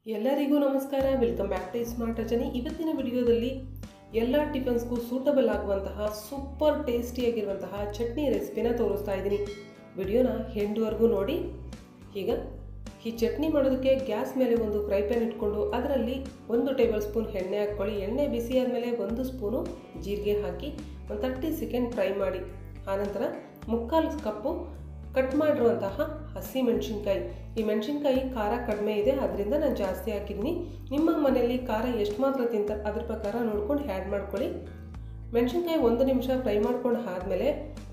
ಎಲ್ಲರಿಗೂ ನಮಸ್ಕಾರ. Welcome back to smart ಅರ್ಚನೆ. ಇವತ್ತಿನ ವಿಡಿಯೋದಲ್ಲಿ ಎಲ್ಲ ಟಿಫನ್ಸ್ಗೂ ಸೂಟಬಲ್ ಆಗುವಂತಹ ಸೂಪರ್ ಟೇಸ್ಟಿಯಾಗಿರುವಂತಹ ಚಟ್ನಿ ರೆಸಿಪಿನ ತೋರಿಸ್ತಾ ಇದ್ದೀನಿ. ವಿಡಿಯೋನ ಎಂಡ್ವರೆಗೂ ನೋಡಿ. ಈಗ ಈ ಚಟ್ನಿ ಮಾಡೋದಕ್ಕೆ ಗ್ಯಾಸ್ ಮೇಲೆ ಒಂದು ಫ್ರೈ ಪ್ಯಾನ್ ಇಟ್ಕೊಂಡು ಅದರಲ್ಲಿ 1 ಟೇಬಲ್ ಸ್ಪೂನ್ ಎಣ್ಣೆ ಹಾಕ್ಕೊಳ್ಳಿ. ಎಣ್ಣೆ ಬಿಸಿ ಆದಮೇಲೆ 1 ಸ್ಪೂನು ಜೀರಿಗೆ ಹಾಕಿ ಒಂದು 30 ಸೆಕೆಂಡ್ ಫ್ರೈ ಮಾಡಿ. ಆನಂತರ 3/4 ಕಪ್ಪು ಕಟ್ ಮಾಡಿರುವಂತಹ ಹಸಿ ಮೆಣಸಿನ್ಕಾಯಿ. ಈ ಮೆಣಸಿನ್ಕಾಯಿ ಖಾರ ಕಡಿಮೆ ಇದೆ, ಅದರಿಂದ ನಾನು ಜಾಸ್ತಿ ಹಾಕಿದ್ದೀನಿ. ನಿಮ್ಮ ಮನೆಯಲ್ಲಿ ಖಾರ ಎಷ್ಟು ಮಾತ್ರ ತಿಂತಾರೆ ಅದ್ರ ಪ್ರಕಾರ ನೋಡ್ಕೊಂಡು ಆ್ಯಡ್ ಮಾಡ್ಕೊಳ್ಳಿ. ಮೆಣಸಿನ್ಕಾಯಿ 1 ನಿಮಿಷ ಫ್ರೈ ಮಾಡ್ಕೊಂಡು ಆದಮೇಲೆ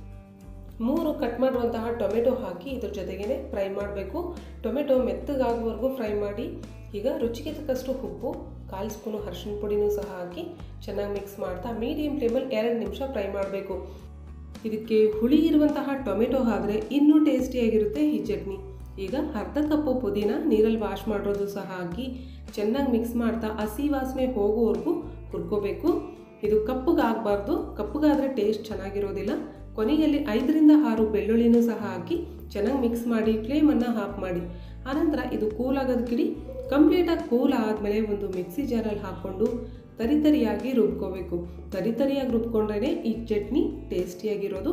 3 ಕಟ್ ಮಾಡಿರುವಂತಹ ಟೊಮೆಟೊ ಹಾಕಿ ಇದ್ರ ಜೊತೆಗೇ ಫ್ರೈ ಮಾಡಬೇಕು. ಟೊಮೆಟೊ ಮೆತ್ತಗಾಗುವವರೆಗೂ ಫ್ರೈ ಮಾಡಿ. ಈಗ ರುಚಿಗೆ ತಕ್ಕಷ್ಟು ಉಪ್ಪು, 1/4 ಸ್ಪೂನು ಅರಿಶಿನ ಪುಡಿನೂ ಸಹ ಹಾಕಿ ಚೆನ್ನಾಗಿ ಮಿಕ್ಸ್ ಮಾಡ್ತಾ ಮೀಡಿಯಂ ಫ್ಲೇಮಲ್ಲಿ 2 ನಿಮಿಷ ಫ್ರೈ ಮಾಡಬೇಕು. ಇದಕ್ಕೆ ಹುಳಿ ಇರುವಂತಹ ಟೊಮೆಟೊ ಆದರೆ ಇನ್ನೂ ಟೇಸ್ಟಿಯಾಗಿರುತ್ತೆ ಈ ಚಟ್ನಿ. ಈಗ ಅರ್ಧ ಕಪ್ಪು ಪುದೀನ ನೀರಲ್ಲಿ ವಾಶ್ ಮಾಡಿರೋದು ಸಹ ಹಾಕಿ ಚೆನ್ನಾಗಿ ಮಿಕ್ಸ್ ಮಾಡ್ತಾ ಹಸಿ ವಾಸನೆ ಹೋಗುವವರೆಗೂ ಹುರ್ಕೋಬೇಕು. ಇದು ಕಪ್ಪಗಾಗಬಾರ್ದು, ಕಪ್ಪಗಾದರೆ ಟೇಸ್ಟ್ ಚೆನ್ನಾಗಿರೋದಿಲ್ಲ. ಕೊನೆಯಲ್ಲಿ 5 ರಿಂದ 6 ಬೆಳ್ಳುಳ್ಳಿನೂ ಸಹ ಹಾಕಿ ಚೆನ್ನಾಗಿ ಮಿಕ್ಸ್ ಮಾಡಿ ಫ್ಲೇಮನ್ನು ಆಫ್ ಮಾಡಿ. ಆನಂತರ ಇದು ಕೂಲ್ ಆಗೋದಕ್ಕಿಡಿ. ಕಂಪ್ಲೀಟಾಗಿ ಕೂಲ್ ಆದಮೇಲೆ ಒಂದು ಮಿಕ್ಸಿ ಜಾರಲ್ಲಿ ಹಾಕ್ಕೊಂಡು ತರಿತರಿಯಾಗಿ ರುಬ್ಕೋಬೇಕು. ತರಿತರಿಯಾಗಿ ರುಬ್ಕೊಂಡ್ರೇ ಈ ಚಟ್ನಿ ಟೇಸ್ಟಿಯಾಗಿರೋದು.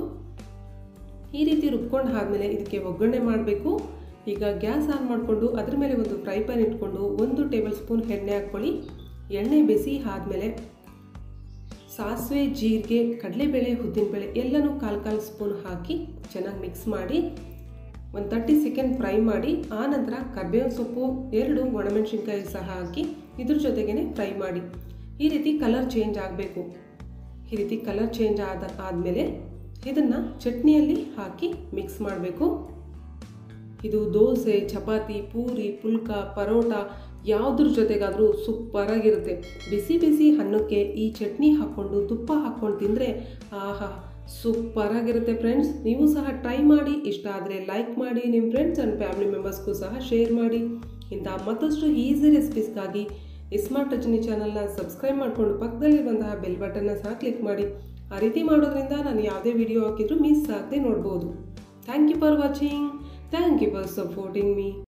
ಈ ರೀತಿ ರುಬ್ಕೊಂಡು ಆದಮೇಲೆ ಇದಕ್ಕೆ ಒಗ್ಗರಣೆ ಮಾಡಬೇಕು. ಈಗ ಗ್ಯಾಸ್ ಆನ್ ಮಾಡಿಕೊಂಡು ಅದ್ರ ಮೇಲೆ ಒಂದು ಫ್ರೈ ಪ್ಯಾನ್ ಇಟ್ಕೊಂಡು 1 ಟೇಬಲ್ ಸ್ಪೂನ್ ಎಣ್ಣೆ ಹಾಕ್ಕೊಳ್ಳಿ. ಎಣ್ಣೆ ಬಿಸಿ ಆದಮೇಲೆ ಸಾಸಿವೆ, ಜೀರಿಗೆ, ಕಡಲೆಬೇಳೆ, ಉದ್ದಿನಬೇಳೆ ಎಲ್ಲನೂ 1/4 ಸ್ಪೂನ್ ಹಾಕಿ ಚೆನ್ನಾಗಿ ಮಿಕ್ಸ್ ಮಾಡಿ ಒಂದು 30 ಸೆಕೆಂಡ್ ಫ್ರೈ ಮಾಡಿ. ಆನಂತರ ಕರಿಬೇವಿನ ಸೊಪ್ಪು, 2 ಒಣಮೆಣಸಿನ್ಕಾಯಿ ಸಹ ಹಾಕಿ ಇದ್ರ ಜೊತೆಗೇ ಫ್ರೈ ಮಾಡಿ. ಈ ರೀತಿ ಕಲರ್ ಚೇಂಜ್ ಆಗಬೇಕು. ಈ ರೀತಿ ಕಲರ್ ಚೇಂಜ್ ಆದಮೇಲೆ ಇದನ್ನು ಚಟ್ನಿಯಲ್ಲಿ ಹಾಕಿ ಮಿಕ್ಸ್ ಮಾಡಬೇಕು. ಇದು ದೋಸೆ, ಚಪಾತಿ, ಪೂರಿ, ಪುಲ್ಕ, ಪರೋಟ ಯಾವುದ್ರ ಜೊತೆಗಾದರೂ ಸೂಪರಾಗಿರುತ್ತೆ. ಬಿಸಿ ಬಿಸಿ ಅನ್ನಕ್ಕೆ ಈ ಚಟ್ನಿ ಹಾಕ್ಕೊಂಡು ತುಪ್ಪ ಹಾಕ್ಕೊಂಡು ತಿಂದರೆ ಆಹಾ ಸೂಪರಾಗಿರುತ್ತೆ ಫ್ರೆಂಡ್ಸ್. ನೀವು ಸಹ ಟ್ರೈ ಮಾಡಿ. ಇಷ್ಟ ಆದರೆ ಲೈಕ್ ಮಾಡಿ, ನಿಮ್ಮ ಫ್ರೆಂಡ್ಸ್ ಆ್ಯಂಡ್ ಫ್ಯಾಮಿಲಿ ಮೆಂಬರ್ಸ್ಗೂ ಸಹ ಶೇರ್ ಮಾಡಿ. ಇಂಥ ಮತ್ತಷ್ಟು ಈಸಿ ರೆಸಿಪೀಸ್ಗಾಗಿ ಸ್ಮಾರ್ಟ್ ಅರ್ಚನೆ ಚಾನಲ್ನ ಸಬ್ಸ್ಕ್ರೈಬ್ ಮಾಡಿಕೊಂಡು ಪಕ್ಕದಲ್ಲಿರುವಂತಹ ಬೆಲ್ ಬಟನ್ನ ಸಹ ಕ್ಲಿಕ್ ಮಾಡಿ. ಆ ರೀತಿ ಮಾಡೋದ್ರಿಂದ ನಾನು ಯಾವುದೇ ವಿಡಿಯೋ ಹಾಕಿದರೂ ಮಿಸ್ ಆಗದೆ ನೋಡ್ಬೋದು. Thank you for watching. Thank you for supporting me.